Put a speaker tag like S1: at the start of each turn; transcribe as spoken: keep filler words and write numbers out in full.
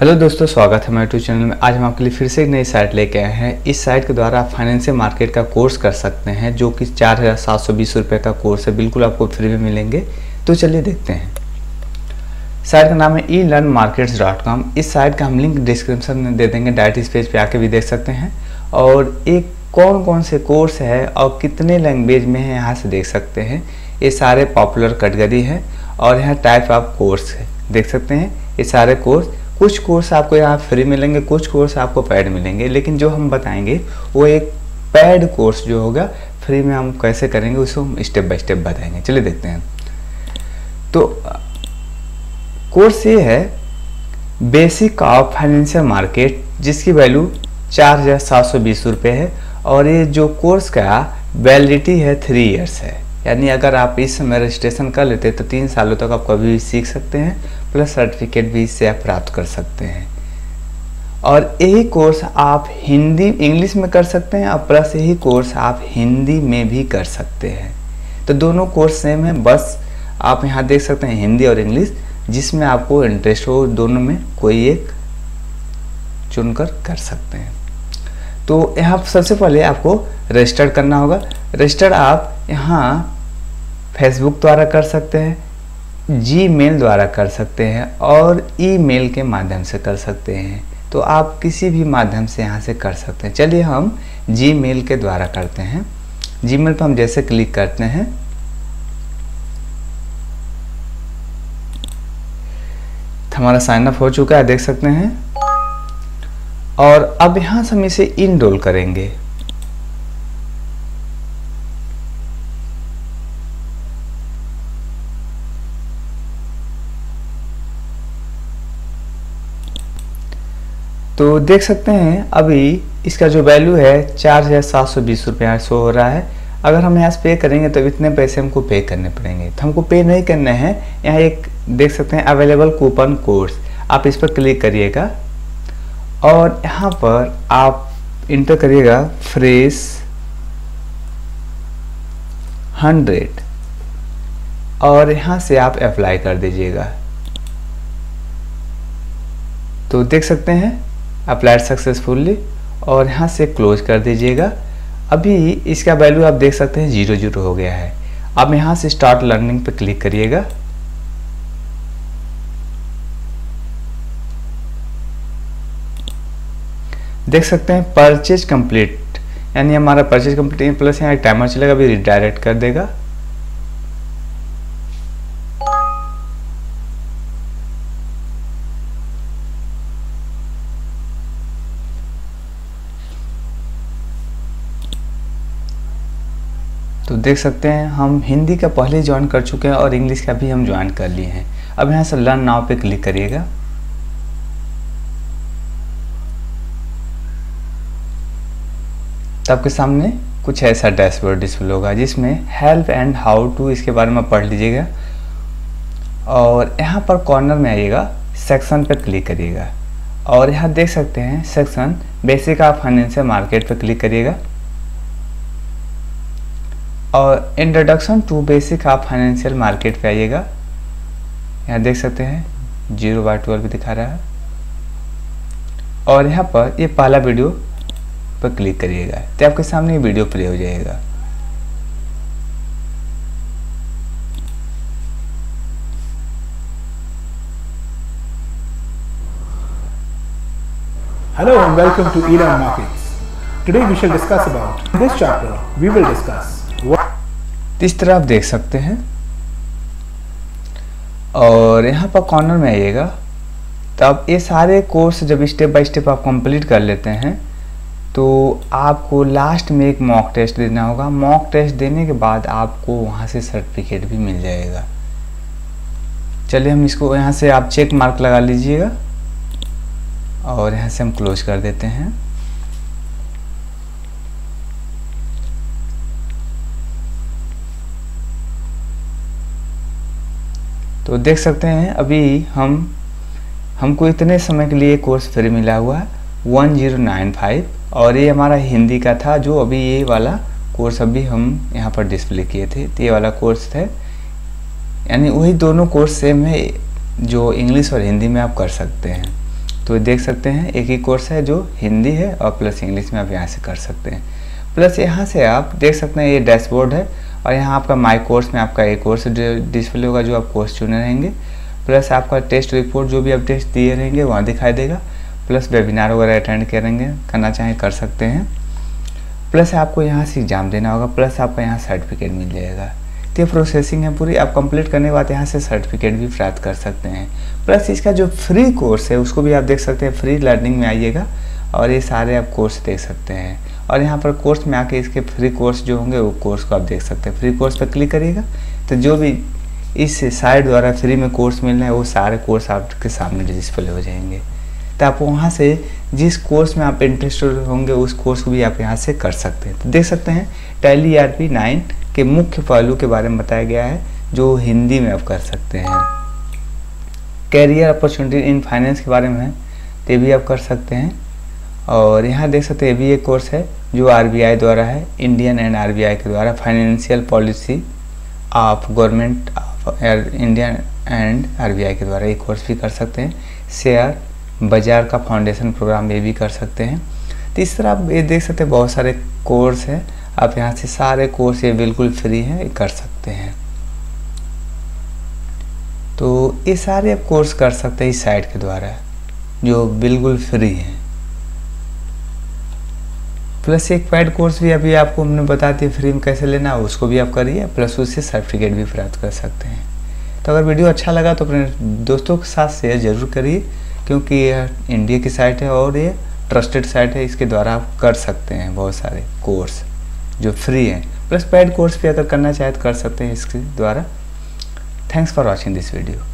S1: Hello दोस्तों, स्वागत है हमारे यूट्यूब चैनल में। आज हम आपके लिए फिर से एक नई साइट लेके आए हैं। इस साइट के द्वारा आप फाइनेंशियल मार्केट का कोर्स कर सकते हैं, जो कि चार हज़ार सात सौ बीस रुपये का कोर्स है। बिल्कुल आपको फ्री में मिलेंगे। तो चलिए देखते हैं। साइट का नाम है e learn markets dot com. इस साइट का हम लिंक डिस्क्रिप्शन में दे देंगे, डायरेक्ट इस पेज पे आके भी देख सकते हैं। और एक कौन कौन से कोर्स है और कितने लैंग्वेज में है यहाँ से देख सकते हैं। ये सारे पॉपुलर कैटेगरी है और यहाँ टाइप ऑफ कोर्स है, देख सकते हैं। ये सारे कोर्स, कुछ कोर्स आपको यहाँ फ्री मिलेंगे, कुछ कोर्स आपको पेड मिलेंगे, लेकिन जो हम बताएंगे वो एक पेड कोर्स जो होगा फ्री में हम कैसे करेंगे उसको हम स्टेप बाय स्टेप बताएंगे। चलिए देखते हैं। तो कोर्स ये है बेसिक ऑफ फाइनेंशियल मार्केट, जिसकी वैल्यू चार हज़ार सात सौ बीस रुपये है। और ये जो कोर्स का वैलिडिटी है थ्री इयर्स है, यानी अगर आप इस समय रजिस्ट्रेशन कर लेते हैं तो तीन सालों तक आप कभी भी सीख सकते हैं, प्लस सर्टिफिकेट भी इससे आप प्राप्त कर सकते हैं। और यही कोर्स आप हिंदी इंग्लिश में कर सकते हैं और प्लस यही कोर्स आप हिंदी में भी कर सकते हैं। तो दोनों कोर्स सेम है, बस आप यहाँ देख सकते हैं हिंदी और इंग्लिश, जिसमें आपको इंटरेस्ट हो दोनों में कोई एक चुनकर कर सकते हैं। तो यहाँ सबसे पहले आपको रजिस्टर करना होगा। रजिस्टर आप यहाँ फेसबुक द्वारा कर सकते हैं, जीमेल द्वारा कर सकते हैं और ईमेल के माध्यम से कर सकते हैं। तो आप किसी भी माध्यम से यहाँ से कर सकते हैं। चलिए हम जीमेल के द्वारा करते हैं। जीमेल पर हम जैसे क्लिक करते हैं तो हमारा साइन अप हो चुका है, देख सकते हैं। और अब यहाँ से हम इसे इनरोल करेंगे। तो देख सकते हैं अभी इसका जो वैल्यू है चार हज़ार सात सौ बीस रुपये शो हो रहा है। अगर हम यहाँ से पे करेंगे तो इतने पैसे हमको पे करने पड़ेंगे, तो हमको पे नहीं करने हैं। यहाँ एक देख सकते हैं अवेलेबल कूपन कोर्स, आप इस पर क्लिक करिएगा और यहाँ पर आप इंटर करिएगा फ्रेश हंड्रेड और यहाँ से आप अप्लाई कर दीजिएगा। तो देख सकते हैं अप्लाइड सक्सेसफुली और यहाँ से क्लोज कर दीजिएगा। अभी इसका वैल्यू आप देख सकते हैं जीरो जीरो हो गया है। अब यहाँ से स्टार्ट लर्निंग पे क्लिक करिएगा। देख सकते हैं परचेज कंप्लीट, यानी हमारा परचेज कंप्लीट है। प्लस यहाँ एक टाइमर चलेगा, अभी रिडायरेक्ट कर देगा। तो देख सकते हैं हम हिंदी का पहले ज्वाइन कर चुके हैं और इंग्लिश का भी हम ज्वाइन कर लिए हैं। अब यहाँ से लर्न नाउ पे क्लिक करिएगा। तो आपके सामने कुछ ऐसा डैशबोर्ड डिस्प्ले होगा, जिसमें हेल्प एंड हाउ टू इसके बारे में पढ़ लीजिएगा। और यहाँ पर कॉर्नर में आइएगा, सेक्शन पे क्लिक करिएगा और यहाँ देख सकते हैं section basic of financial market पे क्लिक करिएगा और introduction to basic of financial market पे आइएगा। यहाँ देख सकते हैं जीरो बाय ट्वेल्व भी दिखा रहा है और यहाँ पर ये पहला वीडियो पर क्लिक करिएगा तो आपके सामने ये वीडियो प्ले हो जाएगा।
S2: Hello and welcome to E Learn Markets. Today we shall discuss about, in this chapter we will discuss what
S1: इस तरह आप देख सकते हैं और यहाँ पर कॉर्नर में आइएगा। तो अब ये सारे कोर्स जब स्टेप बाय स्टेप आप कंप्लीट कर लेते हैं तो आपको लास्ट में एक मॉक टेस्ट देना होगा। मॉक टेस्ट देने के बाद आपको वहाँ से सर्टिफिकेट भी मिल जाएगा। चलिए हम इसको यहाँ से आप चेक मार्क लगा लीजिएगा और यहाँ से हम क्लोज कर देते हैं। तो देख सकते हैं अभी हम हमको इतने समय के लिए कोर्स फ्री मिला हुआ है वन ज़ीरो नाइन फाइव, और ये हमारा हिंदी का था। जो अभी ये वाला कोर्स अभी हम यहाँ पर डिस्प्ले किए थे, तो ये वाला कोर्स थे, यानी वही दोनों कोर्स सेम है जो इंग्लिश और हिंदी में आप कर सकते हैं। तो देख सकते हैं एक ही कोर्स है जो हिंदी है और प्लस इंग्लिश में आप यहाँ से कर सकते हैं। प्लस यहाँ से आप देख सकते हैं ये डैशबोर्ड है और यहाँ आपका माई कोर्स में आपका एक कोर्स डिस्प्ले होगा जो आप कोर्स चुने रहेंगे। प्लस आपका टेस्ट रिपोर्ट जो भी आप टेस्ट दिए रहेंगे वहाँ दिखाई देगा। प्लस वेबिनार वगैरह अटेंड करेंगे करना चाहें कर सकते हैं। प्लस आपको यहाँ से एग्जाम देना होगा। प्लस आपका यहाँ सर्टिफिकेट मिल जाएगा। तो ये प्रोसेसिंग है पूरी, आप कंप्लीट करने के बाद यहाँ से सर्टिफिकेट भी प्राप्त कर सकते हैं। प्लस इसका जो फ्री कोर्स है उसको भी आप देख सकते हैं। फ्री लर्निंग में आइएगा और ये सारे आप कोर्स देख सकते हैं और यहाँ पर कोर्स में आके इसके फ्री कोर्स जो होंगे वो कोर्स को आप देख सकते हैं। फ्री कोर्स पर क्लिक करिएगा तो जो भी इस साइट द्वारा फ्री में कोर्स मिल रहे हैं वो सारे कोर्स आपके सामने डिस्प्ले हो जाएंगे। तो आप वहाँ से जिस कोर्स में आप इंटरेस्टेड होंगे उस कोर्स को भी आप यहाँ से कर सकते हैं। तो देख सकते हैं Tally E R P nine के मुख्य पहलू के बारे में बताया गया है जो हिंदी में आप कर सकते हैं। कैरियर अपॉर्चुनिटी इन फाइनेंस के बारे में है तो भी आप कर सकते हैं। और यहाँ देख सकते हैं ये भी एक कोर्स है जो आर बी आई द्वारा है, Indian and R B I के द्वारा financial policy of government of Indian and R B I के द्वारा ये कोर्स भी कर सकते हैं। शेयर बाजार का फाउंडेशन प्रोग्राम ये भी कर सकते हैं। तो इस तरह आप ये देख सकते हैं बहुत सारे कोर्स हैं। आप यहाँ से सारे कोर्स ये बिल्कुल फ्री हैं, ये कर सकते हैं। तो ये सारे आप कोर्स कर सकते हैं इस साइट के द्वारा जो बिल्कुल फ्री हैं। प्लस एक पेड कोर्स भी अभी आपको हमने बता दिया फ्री में कैसे लेना है, उसको भी आप करिए। प्लस उससे सर्टिफिकेट भी प्राप्त कर सकते हैं। तो अगर वीडियो अच्छा लगा तो अपने दोस्तों के साथ शेयर ज़रूर करिए क्योंकि यह इंडिया की साइट है और ये ट्रस्टेड साइट है। इसके द्वारा आप कर सकते हैं बहुत सारे कोर्स जो फ्री हैं। प्लस पेड कोर्स भी अगर करना चाहे तो कर सकते हैं इसके द्वारा। Thanks for watching this video.